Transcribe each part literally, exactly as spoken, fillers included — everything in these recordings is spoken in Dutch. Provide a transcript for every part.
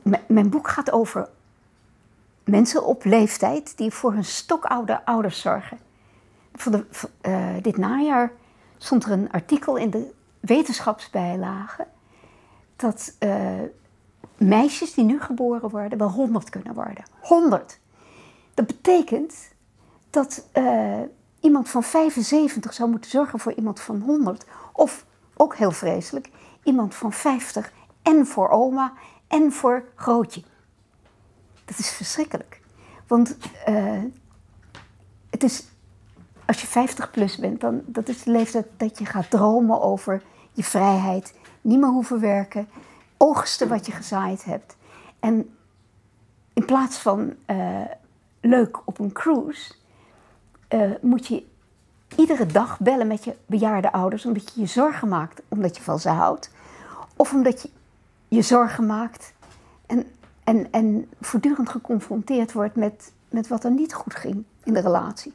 mijn boek gaat over mensen op leeftijd die voor hun stokoude ouders zorgen. Voor de, uh, dit najaar stond er een artikel in de wetenschapsbijlage dat uh, meisjes die nu geboren worden wel honderd kunnen worden. honderd. Dat betekent dat uh, iemand van vijfenzeventig zou moeten zorgen voor iemand van honderd. Of, ook heel vreselijk, iemand van vijftig en voor oma en voor grootje. Dat is verschrikkelijk. Want uh, het is, als je vijftig plus bent, dan dat is de leeftijd dat je gaat dromen over je vrijheid. Niet meer hoeven werken, oogsten wat je gezaaid hebt. En in plaats van uh, leuk op een cruise, uh, moet je iedere dag bellen met je bejaarde ouders, omdat je je zorgen maakt, omdat je van ze houdt. Of omdat je je zorgen maakt en, en, en voortdurend geconfronteerd wordt met, met wat er niet goed ging in de relatie.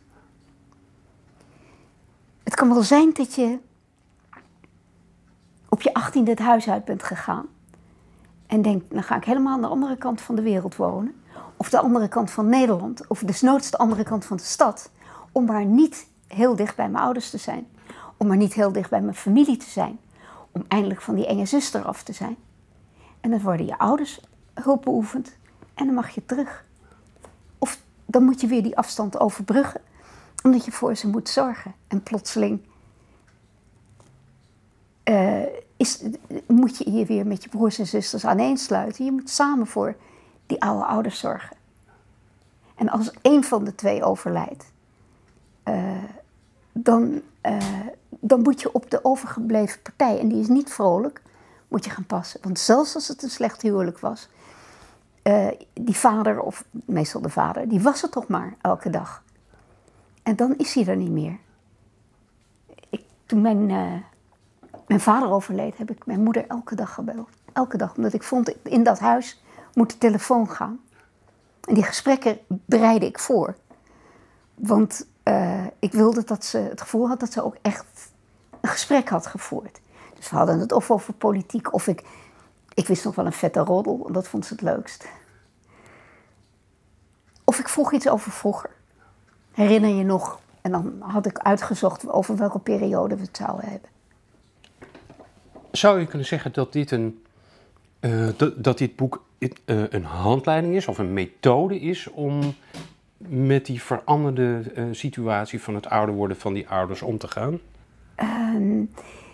Het kan wel zijn dat je op je achttiende het huis uit bent gegaan en denkt, dan ga ik helemaal aan de andere kant van de wereld wonen. Of de andere kant van Nederland, of desnoods de andere kant van de stad. Om maar niet heel dicht bij mijn ouders te zijn. Om maar niet heel dicht bij mijn familie te zijn. Om eindelijk van die enge zuster af te zijn. En dan worden je ouders hulp beoefend en dan mag je terug. Of dan moet je weer die afstand overbruggen, omdat je voor ze moet zorgen. En plotseling uh, is, moet je je weer met je broers en zusters aaneensluiten. Je moet samen voor die oude ouders zorgen. En als één van de twee overlijdt, uh, dan, uh, dan moet je op de overgebleven partij, en die is niet vrolijk, moet je gaan passen. Want zelfs als het een slecht huwelijk was, uh, die vader, of meestal de vader, die was er toch maar elke dag. En dan is hij er niet meer. Ik, toen mijn, uh, mijn vader overleed, heb ik mijn moeder elke dag gebeld. Elke dag, omdat ik vond, in dat huis moet de telefoon gaan. En die gesprekken bereidde ik voor. Want uh, ik wilde dat ze het gevoel had dat ze ook echt een gesprek had gevoerd. Dus we hadden het of over politiek, of ik, ik wist nog wel een vette roddel, en dat vond ze het leukst. Of ik vroeg iets over vroeger. Herinner je nog? En dan had ik uitgezocht over welke periode we het zouden hebben. Zou je kunnen zeggen dat dit een, uh, dat, dat dit boek uh, een handleiding is of een methode is om met die veranderde uh, situatie van het ouder worden van die ouders om te gaan? Um,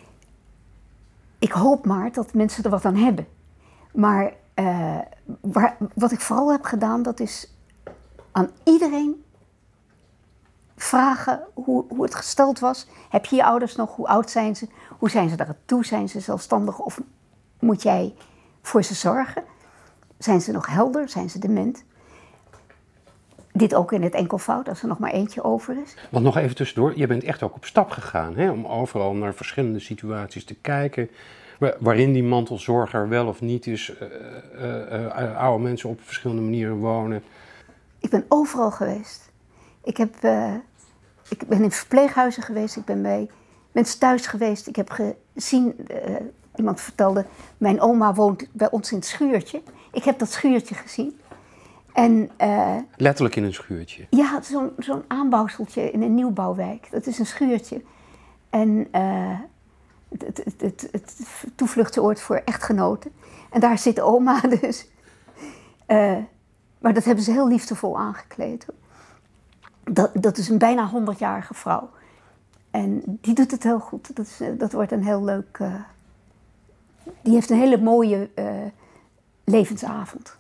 ik hoop maar dat mensen er wat aan hebben. Maar uh, waar, wat ik vooral heb gedaan, dat is aan iedereen vragen hoe, hoe het gesteld was. Heb je je ouders nog? Hoe oud zijn ze? Hoe zijn ze daar toe? Zijn ze zelfstandig of moet jij voor ze zorgen? Zijn ze nog helder? Zijn ze dement? Dit ook in het enkelvoud, als er nog maar eentje over is. Want nog even tussendoor, je bent echt ook op stap gegaan, hè? Om overal naar verschillende situaties te kijken, waarin die mantelzorger wel of niet is, uh, uh, uh, oude mensen op verschillende manieren wonen. Ik ben overal geweest. Ik, heb, uh, ik ben in verpleeghuizen geweest, ik ben bij mensen thuis geweest. Ik heb gezien, uh, iemand vertelde, mijn oma woont bij ons in het schuurtje. Ik heb dat schuurtje gezien. En, uh, letterlijk in een schuurtje? Ja, zo'n zo'n aanbouwseltje in een nieuwbouwwijk. Dat is een schuurtje. En uh, het, het, het, het, het toevluchtsoord voor echtgenoten. En daar zit oma dus. Uh, maar dat hebben ze heel liefdevol aangekleed. Dat, dat is een bijna honderdjarige vrouw. En die doet het heel goed. Dat, is, dat wordt een heel leuk... Uh, die heeft een hele mooie uh, levensavond.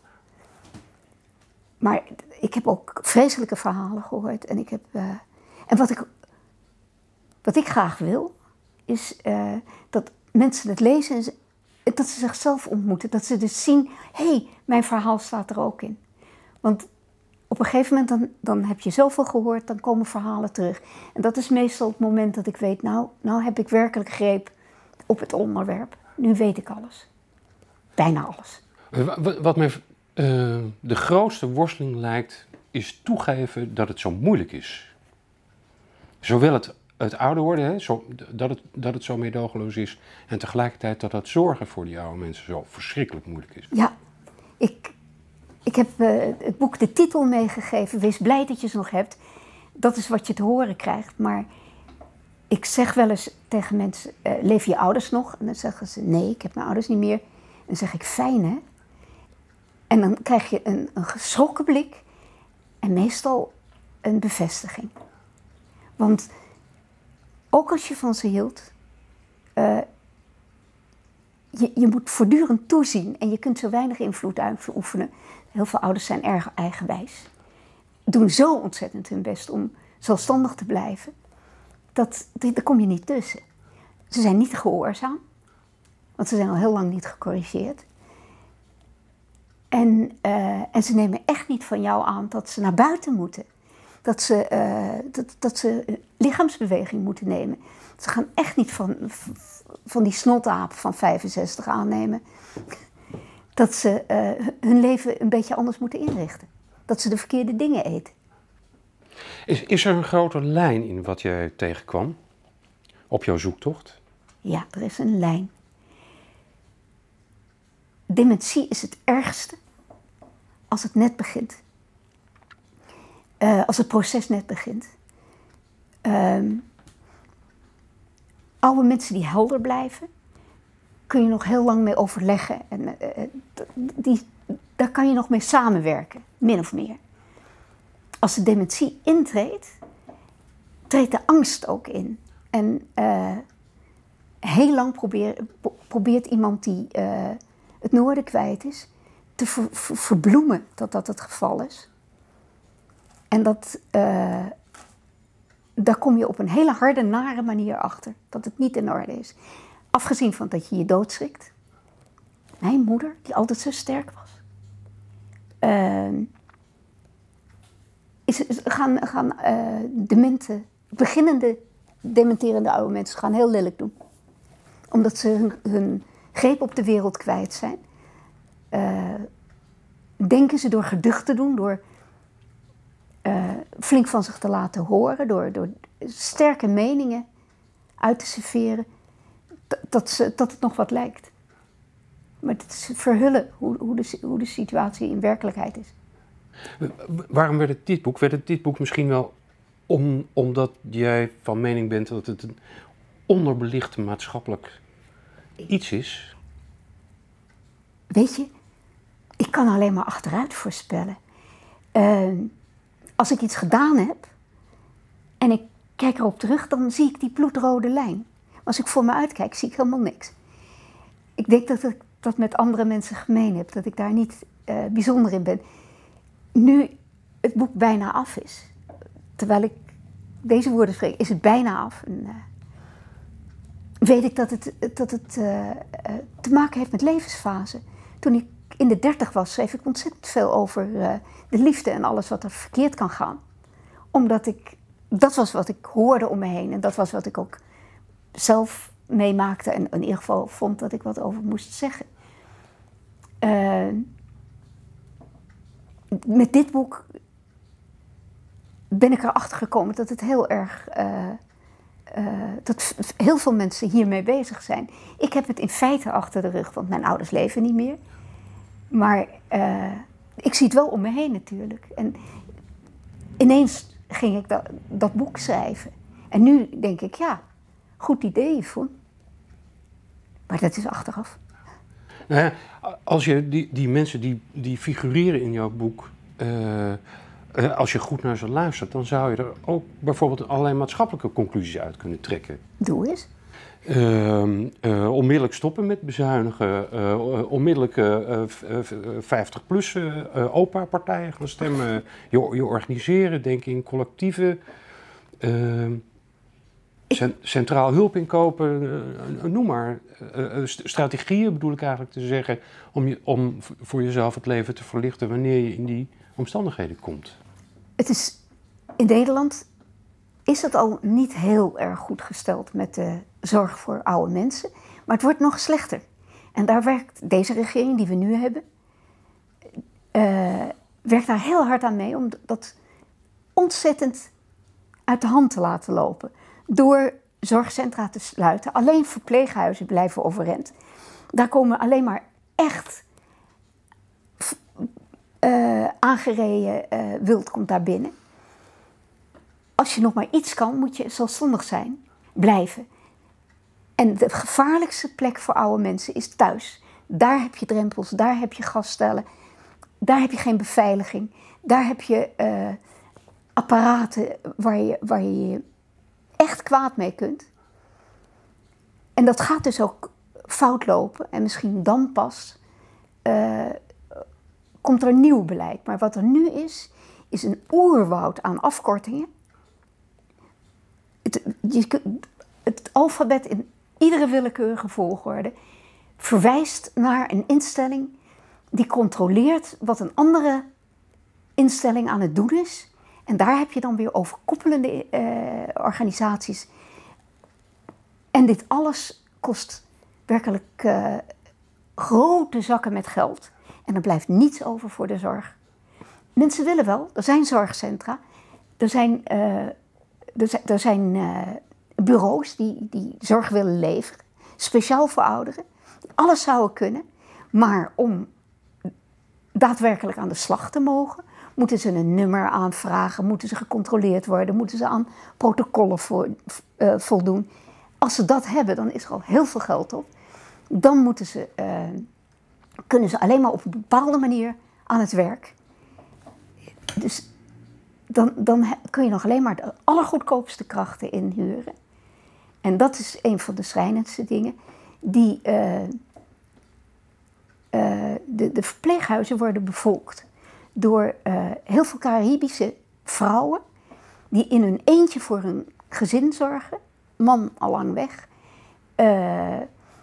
Maar ik heb ook vreselijke verhalen gehoord. En, ik heb, uh, en wat, ik, wat ik graag wil, is uh, dat mensen het lezen en ze, dat ze zichzelf ontmoeten. Dat ze dus zien, hé, hey, mijn verhaal staat er ook in. Want op een gegeven moment dan, dan heb je zoveel gehoord, dan komen verhalen terug. En dat is meestal het moment dat ik weet, nou, nou heb ik werkelijk greep op het onderwerp. Nu weet ik alles. Bijna alles. Wat, wat mij uh, de grootste worsteling lijkt, is toegeven dat het zo moeilijk is. Zowel het, het ouder worden, hè, zo, dat, het, dat het zo meedogenloos is, en tegelijkertijd dat dat zorgen voor die oude mensen zo verschrikkelijk moeilijk is. Ja, Ik, ik heb uh, het boek de titel meegegeven, Wees blij dat je ze nog hebt. Dat is wat je te horen krijgt. Maar ik zeg wel eens tegen mensen, uh, leven je ouders nog? En dan zeggen ze, nee, ik heb mijn ouders niet meer. En dan zeg ik, fijn hè? En dan krijg je een, een geschrokken blik en meestal een bevestiging. Want ook als je van ze hield, uh, je, je moet voortdurend toezien en je kunt zo weinig invloed uitoefenen. Heel veel ouders zijn erg eigenwijs. Doen zo ontzettend hun best om zelfstandig te blijven, dat, daar kom je niet tussen. Ze zijn niet gehoorzaam, want ze zijn al heel lang niet gecorrigeerd. En, uh, en ze nemen echt niet van jou aan dat ze naar buiten moeten. Dat ze, uh, dat, dat ze lichaamsbeweging moeten nemen. Ze gaan echt niet van, van die snotaap van vijfenzestig aannemen. Dat ze uh, hun leven een beetje anders moeten inrichten. Dat ze de verkeerde dingen eten. Is, is er een grote lijn in wat je tegenkwam op jouw zoektocht? Ja, er is een lijn. Dementie is het ergste als het net begint. Uh, als het proces net begint. Um, oude mensen die helder blijven, kun je nog heel lang mee overleggen. En, uh, die, daar kan je nog mee samenwerken, min of meer. Als de dementie intreedt, treedt de angst ook in. En uh, heel lang probeer, probeert iemand die uh, het noorden kwijt is, te ver, ver, verbloemen dat dat het geval is. En dat, uh, daar kom je op een hele harde, nare manier achter, dat het niet in orde is. Afgezien van dat je je doodschrikt. Mijn moeder, die altijd zo sterk was, uh, is, is, gaan, gaan uh, demente, beginnende dementerende oude mensen gaan heel lelijk doen. Omdat ze hun, hun greep op de wereld kwijt zijn. Uh, denken ze door geducht te doen, door uh, flink van zich te laten horen, door, door sterke meningen uit te serveren, dat, ze, dat het nog wat lijkt. Maar het is verhullen hoe, hoe, de, hoe de situatie in werkelijkheid is. Waarom werd het dit boek? Werd het dit boek misschien wel om, omdat jij van mening bent dat het een onderbelicht maatschappelijk iets is? Weet je, ik kan alleen maar achteruit voorspellen. Uh, als ik iets gedaan heb en ik kijk erop terug, dan zie ik die bloedrode lijn. Als ik voor me uitkijk, zie ik helemaal niks. Ik denk dat ik dat met andere mensen gemeen heb, dat ik daar niet uh, bijzonder in ben. Nu het boek bijna af is, terwijl ik deze woorden spreek, is het bijna af. En, uh, weet ik dat het, dat het uh, uh, te maken heeft met levensfase. Toen ik in de dertig was, schreef ik ontzettend veel over uh, de liefde en alles wat er verkeerd kan gaan. Omdat ik, dat was wat ik hoorde om me heen en dat was wat ik ook zelf meemaakte en in ieder geval vond dat ik wat over moest zeggen. Uh, met dit boek ben ik erachter gekomen dat het heel erg, uh, uh, dat heel veel mensen hiermee bezig zijn. Ik heb het in feite achter de rug, want mijn ouders leven niet meer. Maar uh, ik zie het wel om me heen natuurlijk. En ineens ging ik dat, dat boek schrijven. En nu denk ik, ja, goed idee, Yvonne. Maar dat is achteraf. Nou ja, als je die, die mensen die, die figureren in jouw boek, uh, uh, als je goed naar ze luistert, dan zou je er ook bijvoorbeeld allerlei maatschappelijke conclusies uit kunnen trekken. Doe eens. Uh, uh, onmiddellijk stoppen met bezuinigen, uh, onmiddellijk uh, vijftig plus uh, uh, opa-partijen gaan stemmen, je, je organiseren, denk in collectieven, uh, cent, centraal hulp inkopen, uh, noem maar. Uh, strategieën bedoel ik eigenlijk te zeggen, om, je, om voor jezelf het leven te verlichten wanneer je in die omstandigheden komt. Het is, in Nederland is het al niet heel erg goed gesteld met de zorg voor oude mensen, maar het wordt nog slechter. En daar werkt deze regering die we nu hebben, uh, werkt daar heel hard aan mee om dat ontzettend uit de hand te laten lopen. Door zorgcentra te sluiten, alleen verpleeghuizen blijven overeind. Daar komen alleen maar echt uh, aangereden uh, wild komt daar binnen. Als je nog maar iets kan, moet je zelfstandig zijn, blijven. En de gevaarlijkste plek voor oude mensen is thuis. Daar heb je drempels, daar heb je gasstellen, daar heb je geen beveiliging. Daar heb je uh, apparaten waar je, waar je echt kwaad mee kunt. En dat gaat dus ook fout lopen. En misschien dan pas uh, komt er nieuw beleid. Maar wat er nu is, is een oerwoud aan afkortingen. Het, je, het alfabet in iedere willekeurige volgorde verwijst naar een instelling die controleert wat een andere instelling aan het doen is. En daar heb je dan weer overkoepelende uh, organisaties. En dit alles kost werkelijk uh, grote zakken met geld. En er blijft niets over voor de zorg. Mensen willen wel, er zijn zorgcentra, er zijn, uh, er zijn, er zijn uh, bureaus die, die zorg willen leveren. Speciaal voor ouderen, die alles zouden kunnen. Maar om daadwerkelijk aan de slag te mogen, moeten ze een nummer aanvragen, moeten ze gecontroleerd worden, moeten ze aan protocollen voor, uh, voldoen. Als ze dat hebben, dan is er al heel veel geld op. Dan moeten ze, uh, kunnen ze alleen maar op een bepaalde manier aan het werk. Dus dan, dan kun je nog alleen maar de allergoedkoopste krachten inhuren. En dat is een van de schrijnendste dingen. Die, uh, uh, de, de verpleeghuizen worden bevolkt door uh, heel veel Caribische vrouwen die in hun eentje voor hun gezin zorgen. Man al lang weg. Uh,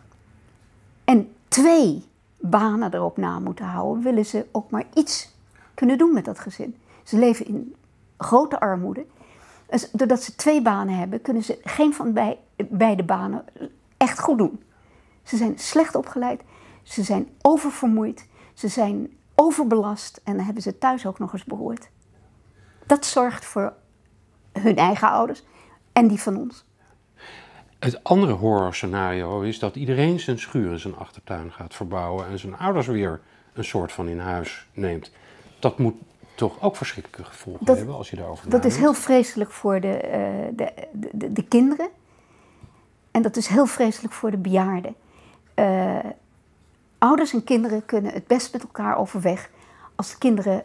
en twee banen erop na moeten houden, willen ze ook maar iets kunnen doen met dat gezin. Ze leven in grote armoede. Dus doordat ze twee banen hebben, kunnen ze geen van bij, beide banen echt goed doen. Ze zijn slecht opgeleid, ze zijn oververmoeid, ze zijn overbelast en dan hebben ze thuis ook nog eens beroerd. Dat zorgt voor hun eigen ouders en die van ons. Het andere horrorscenario is dat iedereen zijn schuur in zijn achtertuin gaat verbouwen en zijn ouders weer een soort van in huis neemt. Dat moet toch ook verschrikkelijke gevolgen dat, hebben als je daarover nadenkt. Dat is heel vreselijk voor de, uh, de, de, de, de kinderen en dat is heel vreselijk voor de bejaarden. Uh, ouders en kinderen kunnen het best met elkaar overweg als de kinderen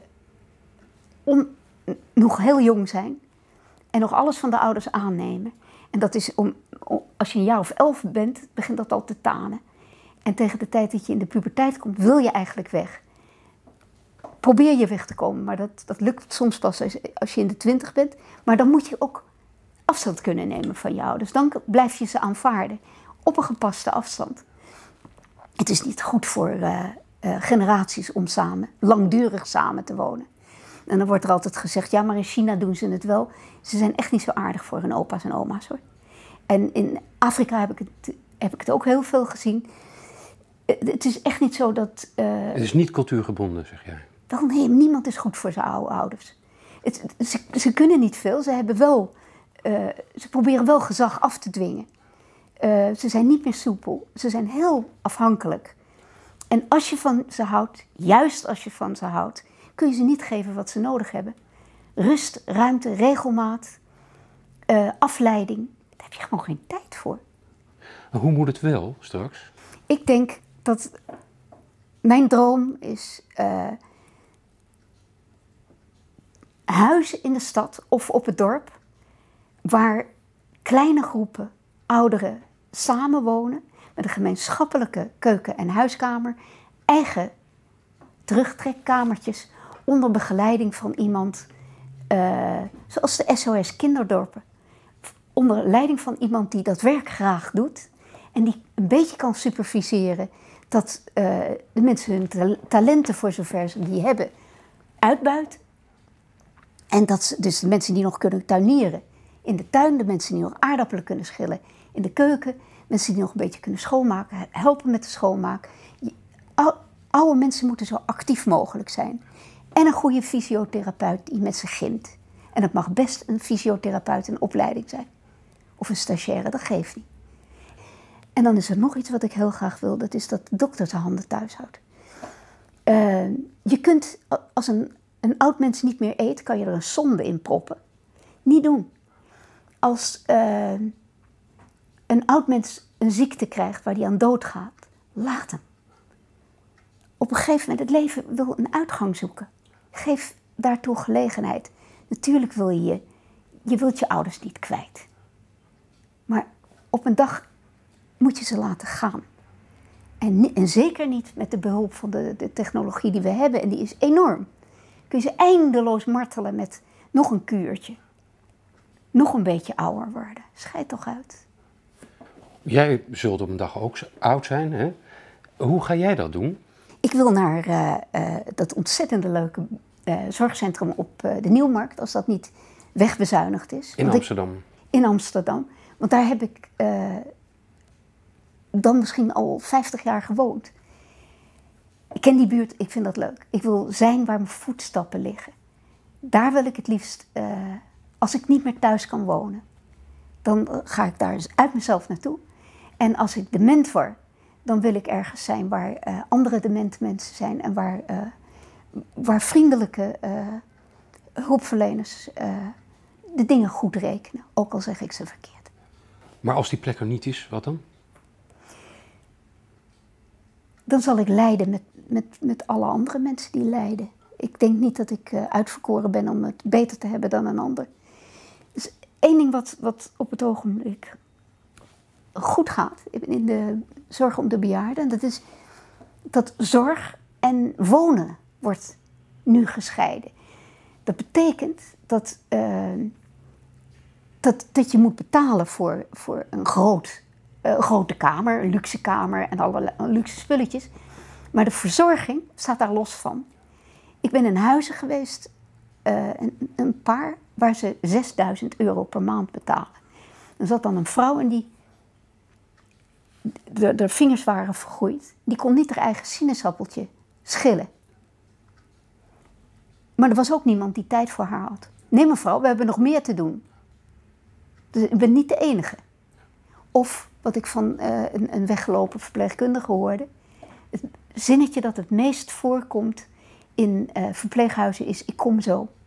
on, nog heel jong zijn en nog alles van de ouders aannemen. En dat is om, om, als je een jaar of elf bent, begint dat al te tanen. En tegen de tijd dat je in de puberteit komt, wil je eigenlijk weg. Probeer je weg te komen, maar dat, dat lukt soms pas als, als je in de twintig bent. Maar dan moet je ook afstand kunnen nemen van je ouders. Dan blijf je ze aanvaarden, op een gepaste afstand. Het is niet goed voor uh, uh, generaties om samen, langdurig samen te wonen. En dan wordt er altijd gezegd, ja, maar in China doen ze het wel. Ze zijn echt niet zo aardig voor hun opa's en oma's, hoor. En in Afrika heb ik het, heb ik het ook heel veel gezien. Het is echt niet zo dat... Uh, het is niet cultuurgebonden, zeg jij? Wel, nee, niemand is goed voor zijn oude ouders. Het, ze, ze kunnen niet veel, ze hebben wel... Uh, ze proberen wel gezag af te dwingen. Uh, ze zijn niet meer soepel, ze zijn heel afhankelijk. En als je van ze houdt, juist als je van ze houdt, kun je ze niet geven wat ze nodig hebben. Rust, ruimte, regelmaat, uh, afleiding. Daar heb je gewoon geen tijd voor. Hoe moet het wel straks? Ik denk dat mijn droom is uh, huizen in de stad of op het dorp waar kleine groepen ouderen samenwonen met een gemeenschappelijke keuken- en huiskamer, eigen terugtrekkamertjes onder begeleiding van iemand, uh, zoals de S O S Kinderdorpen. Onder leiding van iemand die dat werk graag doet en die een beetje kan superviseren dat uh, de mensen hun ta- talenten, voor zover ze die hebben, uitbuiten. En dat ze, dus de mensen die nog kunnen tuinieren in de tuin, de mensen die nog aardappelen kunnen schillen in de keuken, mensen die nog een beetje kunnen schoonmaken, helpen met de schoonmaak. Oude mensen moeten zo actief mogelijk zijn. En een goede fysiotherapeut die met ze gint. En dat mag best een fysiotherapeut in opleiding zijn. Of een stagiaire, dat geeft niet. En dan is er nog iets wat ik heel graag wil. Dat is dat de dokter zijn handen thuis houdt. Uh, je kunt, als een, een oud mens niet meer eet, kan je er een sonde in proppen. Niet doen. Als uh, een oud mens een ziekte krijgt waar hij aan doodgaat, laat hem. Op een gegeven moment, het leven wil een uitgang zoeken. Geef daartoe gelegenheid. Natuurlijk wil je je, je wilt je ouders niet kwijt. Maar op een dag moet je ze laten gaan. En, en zeker niet met de behulp van de, de technologie die we hebben, en die is enorm. Kun je ze eindeloos martelen met nog een kuurtje. Nog een beetje ouder worden. Schijt toch uit. Jij zult op een dag ook oud zijn, hè? Hoe ga jij dat doen? Ik wil naar uh, uh, dat ontzettende leuke uh, zorgcentrum op uh, de Nieuwmarkt, als dat niet wegbezuinigd is. In Want Amsterdam? Ik, in Amsterdam. Want daar heb ik uh, dan misschien al vijftig jaar gewoond. Ik ken die buurt, ik vind dat leuk. Ik wil zijn waar mijn voetstappen liggen. Daar wil ik het liefst, uh, als ik niet meer thuis kan wonen, dan ga ik daar uit mezelf naartoe. En als ik dement word, dan wil ik ergens zijn waar uh, andere demente mensen zijn en waar, uh, waar vriendelijke uh, hulpverleners uh, de dingen goed rekenen, ook al zeg ik ze verkeerd. Maar als die plek er niet is, wat dan? Dan zal ik lijden met, met, met alle andere mensen die lijden. Ik denk niet dat ik uh, uitverkoren ben om het beter te hebben dan een ander. Dus één ding wat, wat op het ogenblik goed gaat in de zorg om de bejaarden, dat is dat zorg en wonen wordt nu gescheiden. Dat betekent dat, uh, dat, dat je moet betalen voor, voor een groot, uh, grote kamer, een luxe kamer en alle luxe spulletjes. Maar de verzorging staat daar los van. Ik ben in huizen geweest, uh, een, een paar, waar ze zesduizend euro per maand betalen. Er zat dan een vrouw in die de, de vingers waren vergroeid. Die kon niet haar eigen sinaasappeltje schillen. Maar er was ook niemand die tijd voor haar had. Nee mevrouw, we hebben nog meer te doen. Dus ik ben niet de enige. Of wat ik van uh, een, een weggelopen verpleegkundige hoorde. Het zinnetje dat het meest voorkomt in uh, verpleeghuizen is: ik kom zo.